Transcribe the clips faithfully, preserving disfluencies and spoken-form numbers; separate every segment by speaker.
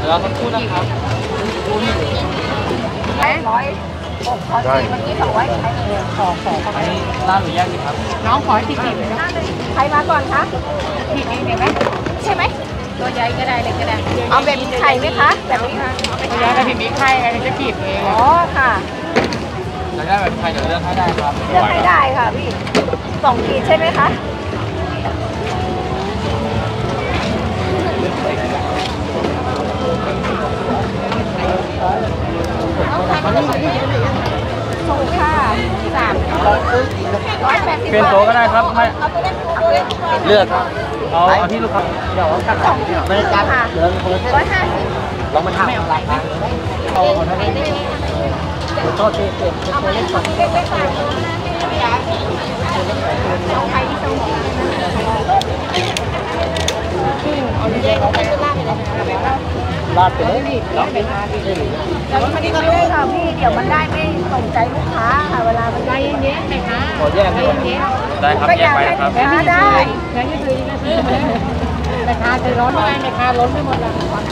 Speaker 1: ดี๋ยวเราสักครู่นะครับ
Speaker 2: ร้อยหกขอสี่เมื่อกี้สองร้อยใครขอขอเข้าไป
Speaker 1: ร้านหรือแยกดีครับ
Speaker 2: น้องขอติดติดเลยนะใครมาก่อนคะผิดเองเดี๋ยวไหมใช่ไหมตัวใหญ่ก็ได้เล็กก็ได้เอาแบบไข่ไหมคะแบบนี้ค่ะตัวใหญ่แบบมีไข่อะไรจะขีดเองอ๋อค่ะ
Speaker 1: อยากได้แบบไข่เดี๋ยวเลือกให้ได้ครับ
Speaker 2: เลือกให้ได้ค่ะพี่สองขีดใช่ไหมคะถูกค่ะสามร้อยแปดสิบ
Speaker 1: เป็นโต๊ะก็ได้ครับไม่เลือกเอาเอาที่ลูกค้าเดี๋ยวเอาสองไม่จับ
Speaker 2: ร้อยห้าสิบ
Speaker 1: ลองมาทำราคาเอาเท่าไหร่โทษทีเก็บเอาไปสองเล็กๆค่ะ
Speaker 2: เอาไปที่ตรงนี้เอาเล็กๆเอาไปก็ลาดไปเลย
Speaker 1: ลาดไปเลยลาดไปเลย
Speaker 2: แล้วมันก็ไม่ได้ค่ะพี่เดี๋ยวมันได้ไม่สนใจลูกค้าค่ะเวลามันได้เยอะไหมคะ
Speaker 1: ขอแยกได้ครับแยกไปครับ
Speaker 2: ได้แล้วนี่คือนี่คือราคาจะร้อนไหมราคาล้นไม่หมดแล้ว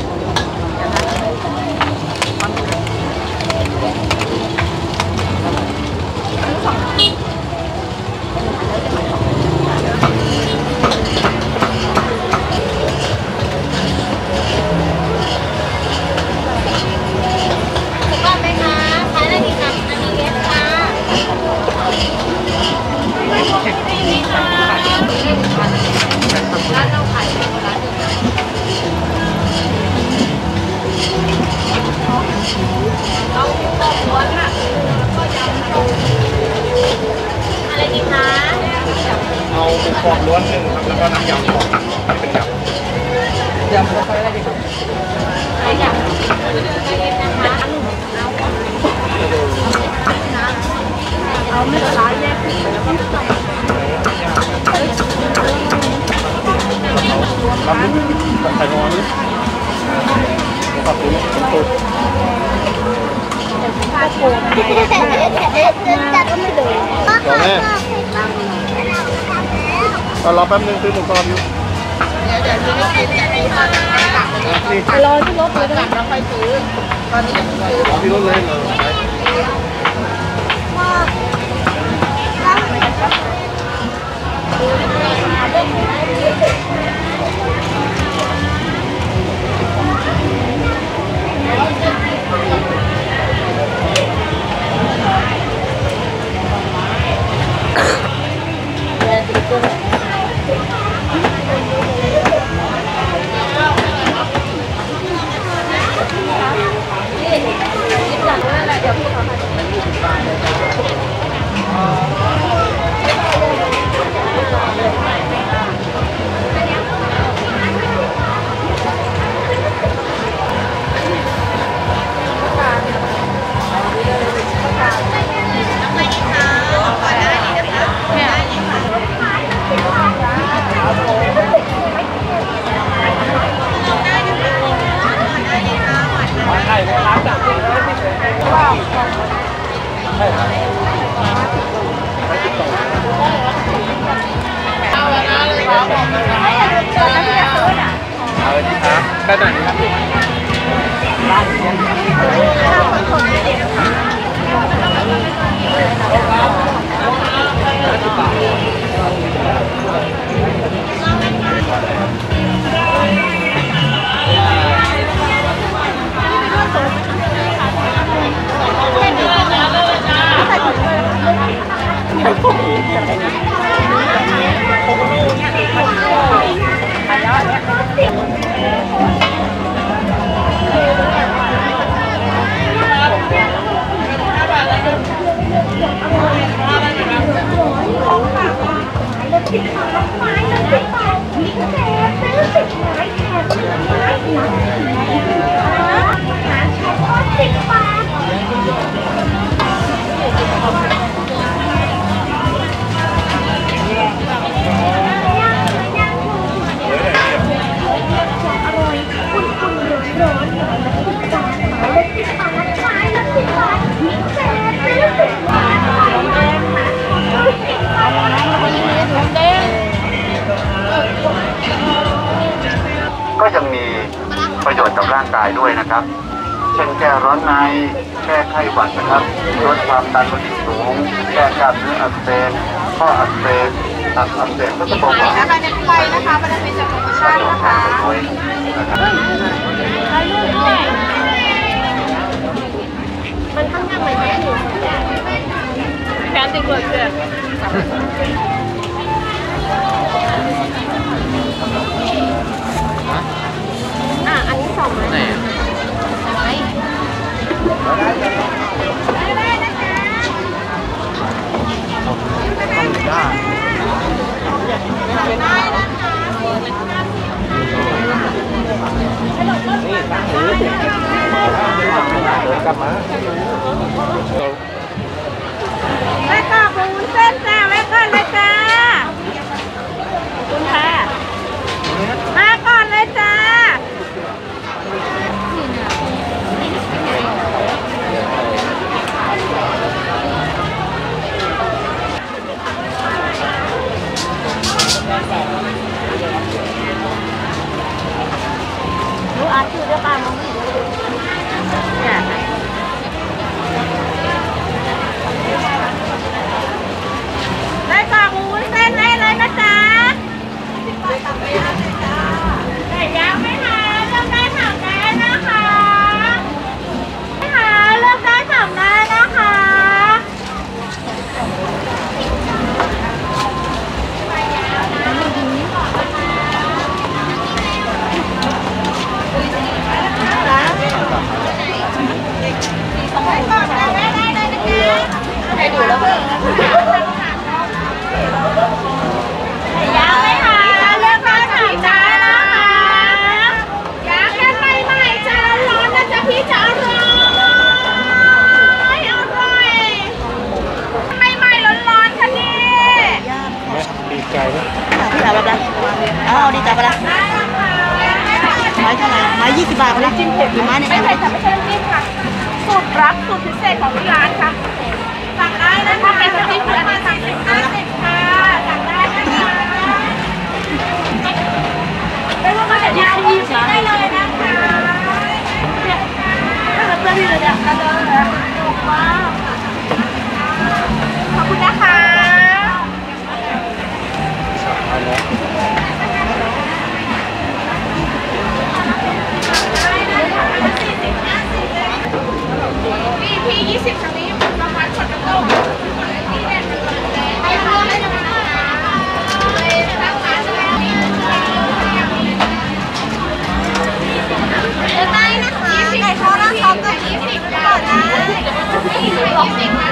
Speaker 2: อะไรดีคะ
Speaker 1: เอาเป็นฟองล้วนหนึ่งครับแล้วก็น้ำยำฟองนี่เป็นยำยำแล้วใช้อะไรดีครับ
Speaker 2: อะไรยำนะคะเอาไม่ร้ายแยกแล้วก็
Speaker 1: ลำลึกใส่นอนลึกปรับปรุงปรุง
Speaker 2: ข้าวโพดจัดก็ไม่ดู
Speaker 1: รอแม่รอแป๊บนึงซื้อหมูกรอบอยู่
Speaker 2: เดี๋ยวเดี๋ยวนี้กินแต่ที่ตอนนี้ไปรอที่รถเลยนะเราค่อยซื้อตอนนี้ยังซื้อ
Speaker 1: รอที่รถเลยเลยเอาเลยดีครับได้ไหนครับร้านนี้
Speaker 3: ก็ยังมีประโยชน์กับร่างกายด้วยนะครับเช่นแก้ร้อนในแก้ไข้หวัดนะครับลดความดันโลหิตสูงแก้กล้ามเนื้ออักเสบข้ออักเสบตับอักเสบก็จะบอกว่า
Speaker 2: นะคะในไฟนะคะมันจะเป็นจากโปรโมชั่นนะคะมันข้างหน้ามันไม่ถูกแฟนติดเกิดเกิดอ่ะอันนี้สองไหมไหนได้นะคะได้
Speaker 1: นี่ตั้งหรือเดินกลับมา
Speaker 2: แม่ก็ปูนเส้นแซ่แม่ก็เลยจ้าคุณค่ะมาก่อนเลยจ้ารู้อ่านชื่อเดี๋ยวป้ามองไม่เห็นได้กากหมูเส้นให้เลยนะจ๊ะไก่ย่างไม่หาเลือกได้ถามได้นะคะไม่หาเลือกได้ถามได้นะคะให้ดูแล้วยางไม่หาเลือกได้ถามได้นะคะยางแค่ใหม่ๆจะร้อนนะจ๊ะพี่จะอร่อยอร่อยใหม่ๆร้อนๆค่ะนี่
Speaker 1: ดีไก่ไหม
Speaker 4: พี่สาวแบบละเอาดีจับไปละไม้เท่าไหร่ไม้ยี่สิบบาทเลยจิ้มเผ็ดหรือไม้เนี่ย
Speaker 2: ไม่ใช่ค่ะไม่ใช่น้ำจิ้มค่ะสูตรรักสูตรพิเศษของที่ร้านค่ะสั่งได้นะคะเป็นน้ำจิ้มอันนี้สั่งเป็นห้าสิบค่ะสั่งได้นะคะไม่ว่ามันจะยาวยี่สิบได้เลยนะคะเนี่ยถ้าเพื่อนที่เลยเนี่ยก็เลยว้าวขอบคุณนะคะ พี่พี่ยี่สิบครั้งนี้ประมาณขวดน้ำต้มพี่เนี่ยไปทอดได้ไหมไปตั้งร้านแล้วได้นะคะไก่ทอดน้ำซอสกับยี่สิบก่อนนะยี่สิบยี่สิบนะ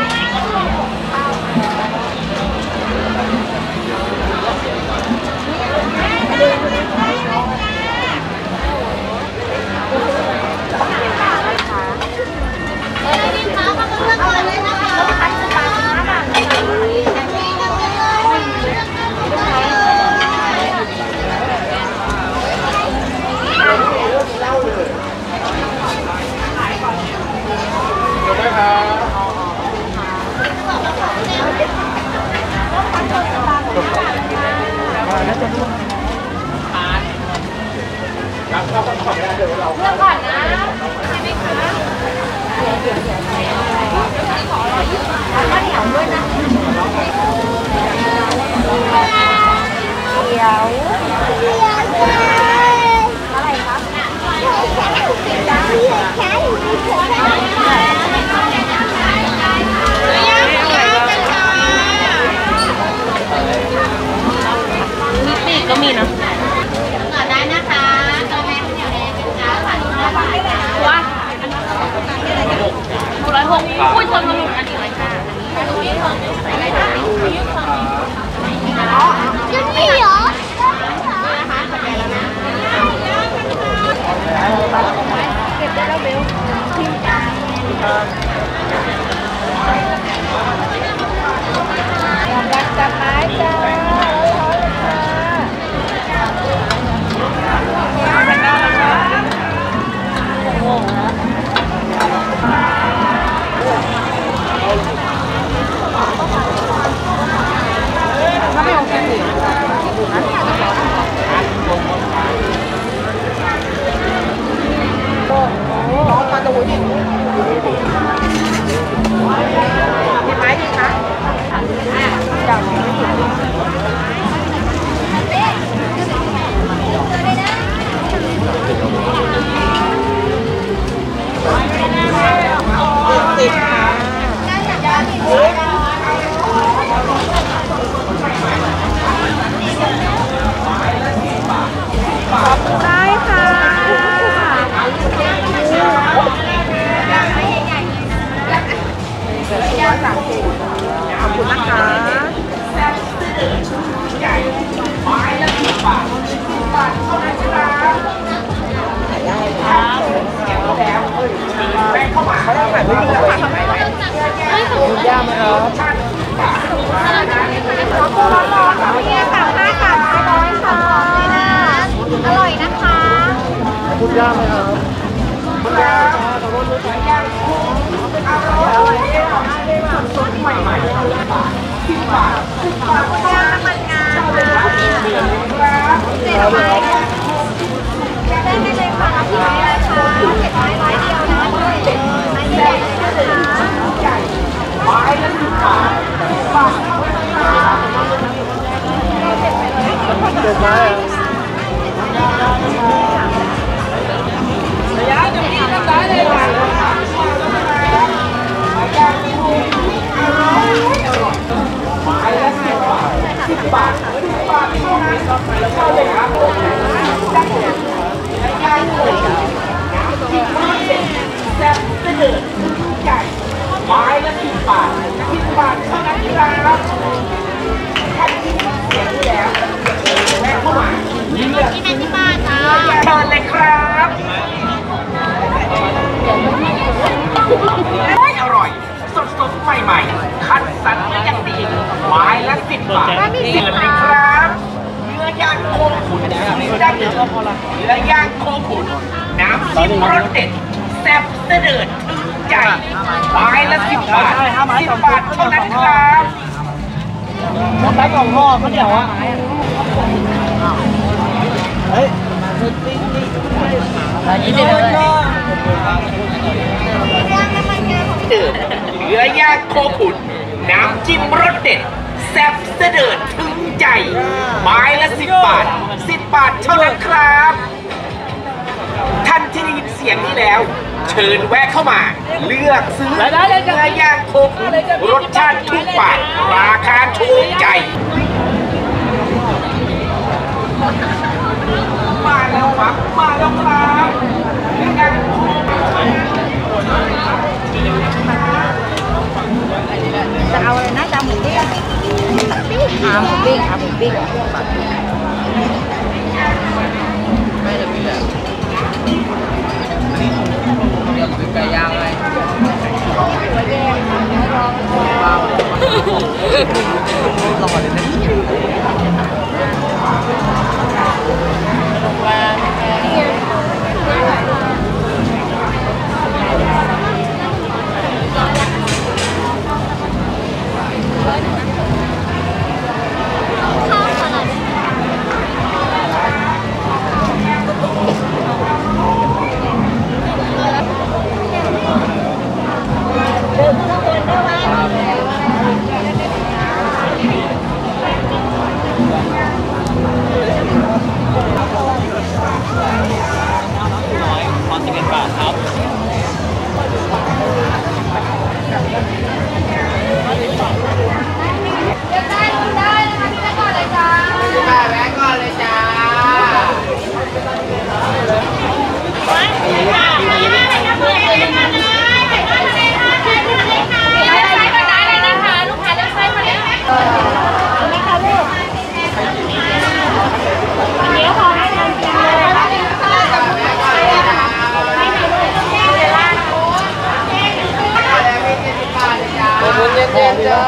Speaker 2: เลือกก่อนนะใช่ไหมคะแล้วก็เหนียวด้วยนะเดี๋ยวอะไรคะมีปีกก็มีนะก่อนได้นะคะตัวแม่ข้าวเหนียวแดงเป็นจ้าค่ะว้าหกร้อยหกพูดชนกันหมดอันนี้ร้อยห้าอันนี้ร้อยห้าอ๋อยังมีเหรอนะคะขอบใจแล้วนะ
Speaker 1: ย่างไหมครับ
Speaker 2: ตัวร้อนๆค่ะพี่สามห้าสามร้อยค่ะอร่อยนะคะ
Speaker 1: คุณย่างไหมครับ
Speaker 2: ย่างมันงาเจ็ดไม้ได้ไม่เลยค่ะพี่ไม้เลยค่ะเจ็ดไม้ร้อยเดียวนะเจ็ดไม้ใหญ่นะคะไม้ละสิบบาท
Speaker 1: เจ็ดไม้ระยะจะมีน้ำตาเลยค่ะสิบบาทสิบบาทเท่านั้นเข้าเลยครับแซ่บเสด็จใหญ่ไม้ละสิบบาทสิบบาทเท่านั้นครับท่านที่เสียงแล้วแม่เข้ามาเลือก
Speaker 2: ที่แม่ที่บ้านค่ะ
Speaker 1: เชิญเลยครับอร่อยสดสดใหม่ๆคัดสรรมาอย่างดีไม้ละสิบบาทเชิญเลยครับเนื้อย่างโคขุนได้เนื้อเนื้อย่างโคขุนน้ำจิ้มรสเด็ดแซ่บเสด็จถึงใจไม้ละสิบบาทสิบบาทเท่านั้นครับน้ำแป้งของพ่อเขาเดี๋ยวอ่ะเฮ้ยยี่สิบเลยตื่นเนื้อย่างโคขุนน้ำจิ้มรสเด็ดแซ่บเสด็จถึงใจไม้ละสิบบาทสิบบาทเท่านั้นครับท่านที่ได้ยินเสียงนี้แล้วเชิญแวะเข้ามาเลือกซื้อเนื้อย่างโคขุนรสชาติถูกปากราคาถูกใจมาแล้วครับมาแล้วครับเนื้อย่างโคขุน
Speaker 4: จะเอาอะไรนะจะหมูปิ้งอาหมูปิ้งอาหมูปิ้งไม่จะปิ้งแบบเดี๋ยวปิ้งไก่ย่างเลยว้าวหล่อเลยนะเย็นๆจ้า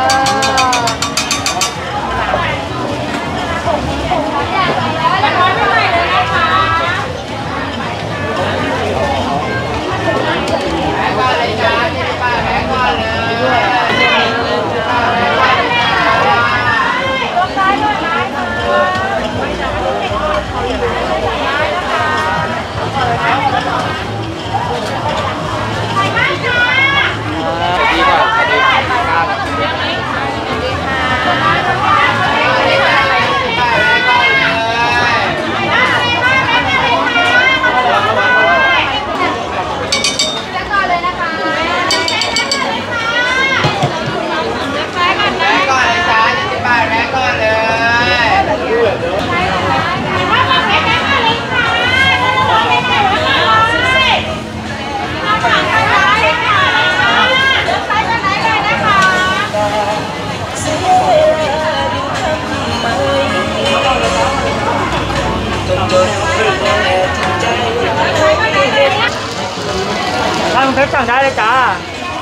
Speaker 4: ถ้าคุณเพชรสั่งได้เลยจ้า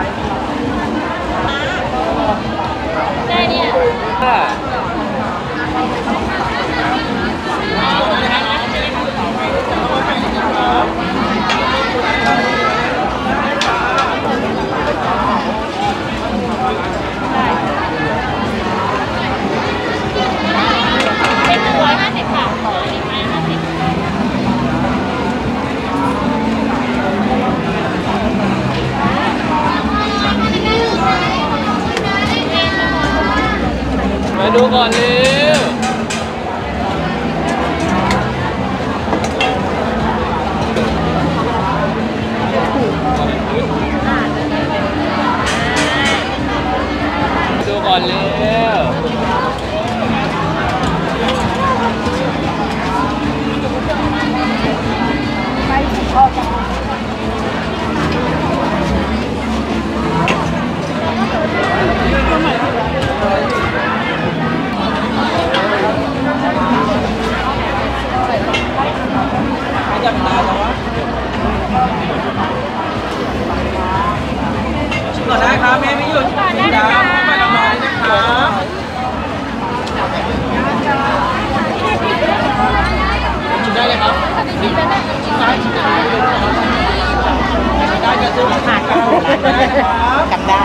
Speaker 2: ได้เนี่ยเป็นหนึ่งร้อยห้าสิบค่ะต่ออันนี้ห้าสิบ
Speaker 5: มาดูก่อนเร็วดูก่อนเร็วก่อนได้ครับแม่ไม่หยุดก่อนได้ครับไปละมาเลยนะครับชิมได้เลยครับได้จะซื้อขาดกันได้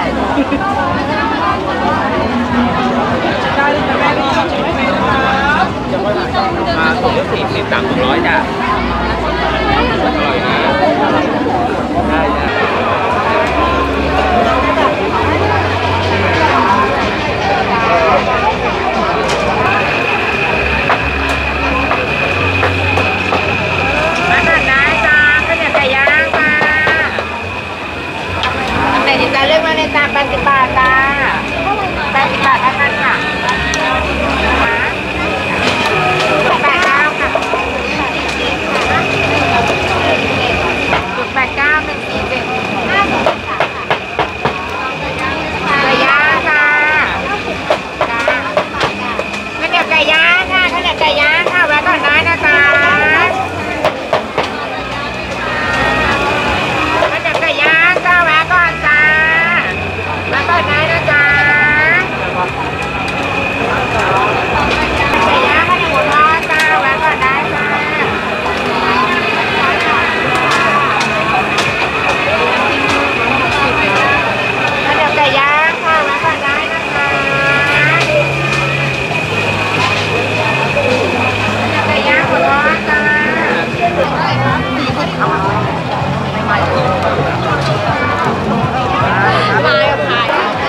Speaker 5: ได้เลยแม่นี่ชิมไม่ได้นะครับมาถุงละสี่สิบสามถุงร้อยจ้ะอร่อยนะได้จ้ะ
Speaker 2: เลือกมาในตาแปดสิบบาทจ้าแปดสิบบาทเท่านั้นค่ะแปดเก้าค่ะจุดแปดเก้าหนึ่งสี่เจ็ดห้าสองสามค่ะไก่ย่างค่ะจ้าข้าวเหนียวไก่ย่างค่ะข้าวเหนียวไก่ย่างค่ะแวะก่อนได้นะจ๊ะข้าวเหนียวไก่ย่างจ้าแวะก่อนจ้ามาเปิดได้นะจ๊ะไก่ย่างข้าวเหนียวหมูทอดจ้าแวะก่อนได้จ้าข้าวเหนียวไก่ย่างค่ะแวะก่อนได้นะคะไก่ย่างหมูทอดจ้ามากับใคร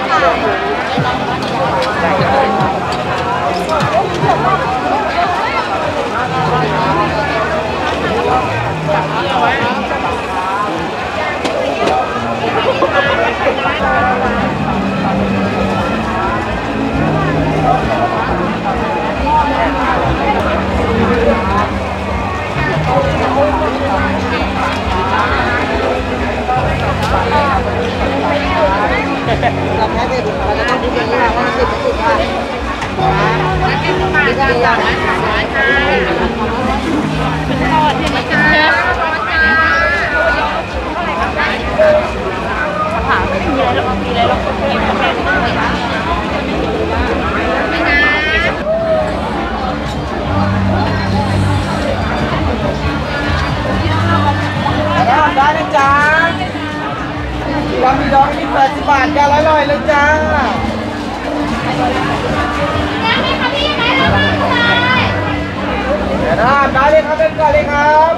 Speaker 4: เราแพ้ไปบุกเราจะต้องดูกันว่าสิบสิบค่ะแล้วกินมาจ้าจ้าเป็นทอดที่นี่จ้าถามไม่มีอะไรหรอกมีอะไรหรอกกินแพงมากเลยนะไม่นะได้นะจ๊ะเรามีดอกที่แปดสิบบาทจ้าอร่อยเลยจ้าเดี๋ยวนะได้เลยครับเป็นก่อนเลยครับ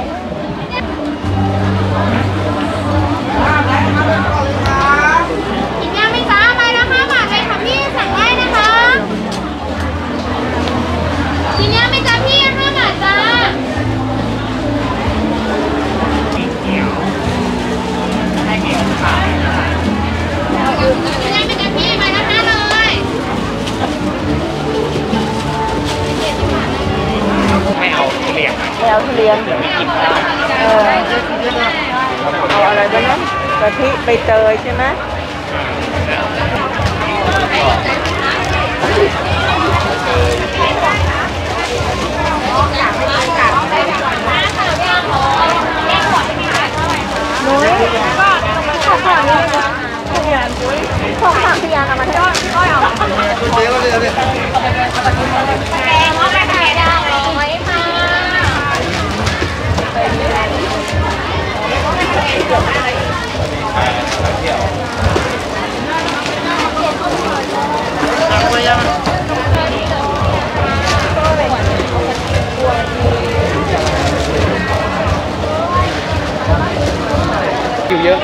Speaker 4: ได้ครับเป็นก่อนเลยครับ
Speaker 2: กินย่างไม่จ้าไปแล้วห้าบาทเลยค่ะพี่สั่งได้นะคะกินย่างไม่จ้าพี่ห้าบาทจ้ากินย่างไม่จ้าพี่ไปแล้วห้าเลย
Speaker 1: ไม่เอาทุเรียน
Speaker 4: แล้วทุเรียนเออเอาอะไรบ้างนะกะทิใบเตยใช่ไหมนุ้ยขอขอนี้นะทุเรียน
Speaker 2: แกงว่าแกงดาวร้อยค่ะ
Speaker 5: อยู่เยอะ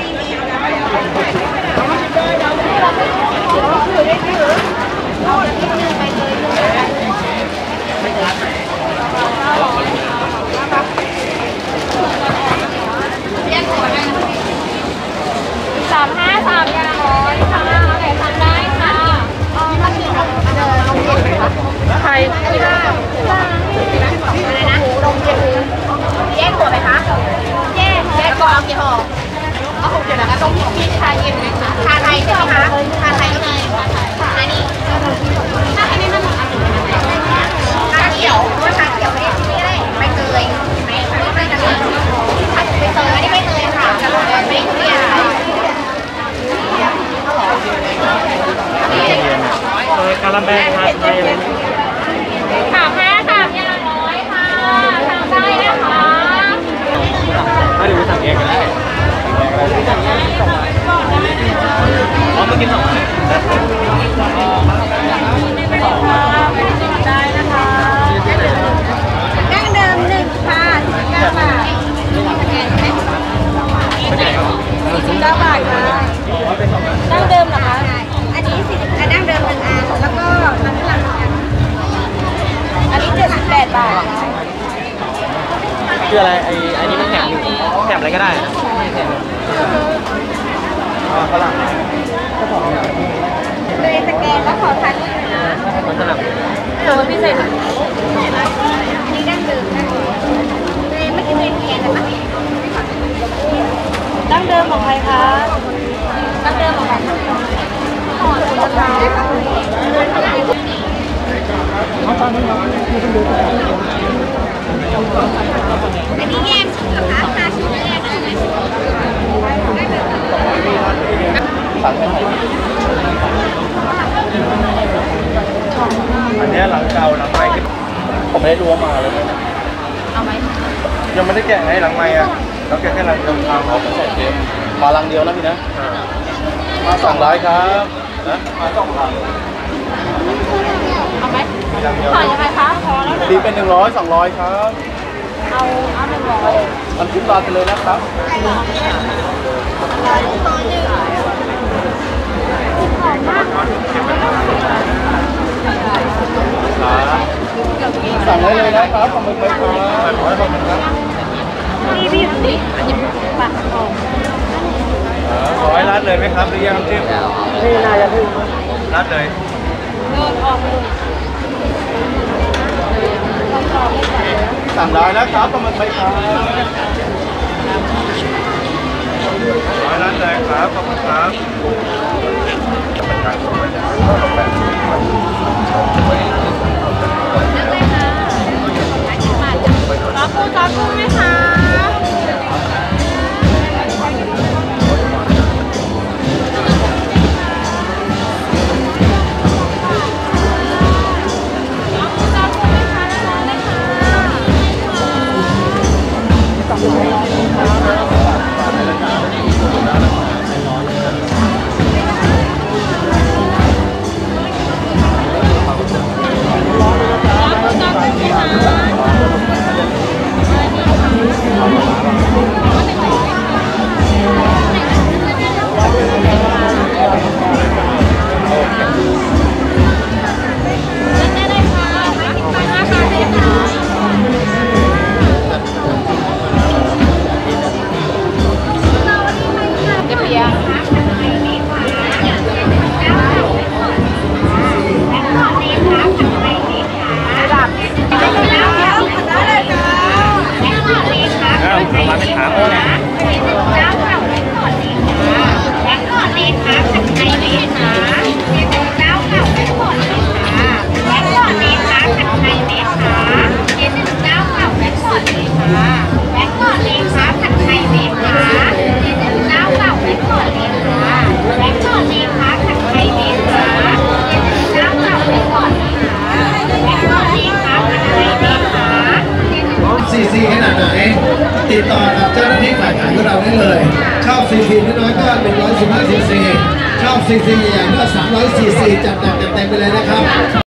Speaker 2: สามห้าสามอย่างร้อยค่ะเอาไหนทำได้ค่ะอ๋อมาถึงเดินลงเย็นไหมคะใครไม่ได้อะไรนะลงเย็นแยกตัวไหมคะแยกแยกก็เอากี่ห่อเอาหกเดี๋ยวนะคะต้องมีชาเย็นไหมคะชาไทยใช่ไหมคะชาไทยก็มีอันนี้ถ้าอันนี้มันชาเขียวเพราะว่าชาเขียวไม่ได้ไม่ได้ไม่เตยไม่ไม่ไม่กันเลยถ้าไปเตยอันนี้ไม่เตยค่ะไม่เกลียดค่ะ
Speaker 5: เออการาแมนครับไทยอะไร
Speaker 2: สามห้าสามอย่างร้อยค่ะทำได้นะคะ
Speaker 5: ถ้าดูสั่งเองก็ได้อ๋อมากินสองอัน
Speaker 2: ได้นะคะดั้งเดิมหนึ่งค่ะสิบเก้าบาทสิบเก้าบาทค่ะดั้งเดิมเหรอคะอันนี้สิบดั้งเดิมหนึ่งอันแล้วก็มันฝรั่งอันนี้เจ็ดสิบแปดบาท
Speaker 5: คืออะไรไอ้ไอ้นี่มันแถมอยู่แถมอะไรก็ได้นะอ๋อฝรั่ง
Speaker 2: เลยสแกนแล้วขอทานด้วยนะ
Speaker 5: มันสลับ
Speaker 2: โดนพิเศษอันนี้ดั้งเดิมดั้งเดิมเลยไม่กินเป็นเพียนนะคะดั้งเดิมของใครคะดั้งเดิมของใครห่อคุณราคาอันนี้แยกชุดเหรอคะห้าชุดแยกเลยไหม
Speaker 3: อันนี้หลังเก่าหลังใหม่ผมไม่ได้รู้ว่ามาเลยนะ
Speaker 2: เอาไหม
Speaker 3: ยังไม่ได้แกะให้หลังใหม่อ่ะเราแกะแค่หลังเดียวทางเขาไปใส่เกมมาหลังเดียวนะพี่นะมาสองร้อยครับนะมาสองพัน
Speaker 2: เอาไหม
Speaker 3: หลังเดียว
Speaker 2: ขอยังไงคะพอแล้ว
Speaker 3: ดีเป็นหนึ่งร้อยสองร้อยครับ
Speaker 2: เอาเอาหนึ่งร้อย
Speaker 3: มันขึ้นรอไปเลยนะครับ
Speaker 2: ร้อยหนึ่งร้อยหนึ่งหอมมาก
Speaker 3: สั่งได้เลยนะครับขอบคุณครับขอให้ขอบคุณครับ
Speaker 2: รีวิวดิปากหอม
Speaker 3: ขอให้รัดเลยไหมครับหรือยังจิ้ม
Speaker 5: นี่น่าจะถึง
Speaker 3: รัดเลย
Speaker 2: เดินออกเลยลองตอบให้ก่อนเลย
Speaker 3: สั่งได้นะครับขอบคุณครับขอให้รัดเลยครับขอบคุณครับ
Speaker 2: รับกุ้งรับกุ้งไหมคะ
Speaker 6: ติดต่อกับเจ้าหน้าที่ฝ่ายขายของเราได้เลยชอบซีซีน้อยๆก็หนึ่งร้อยสิบห้าซีซีชอบซีซีใหญ่ๆก็สามร้อยซีซีจัดหนักจัดเต็มไปเลยนะครับ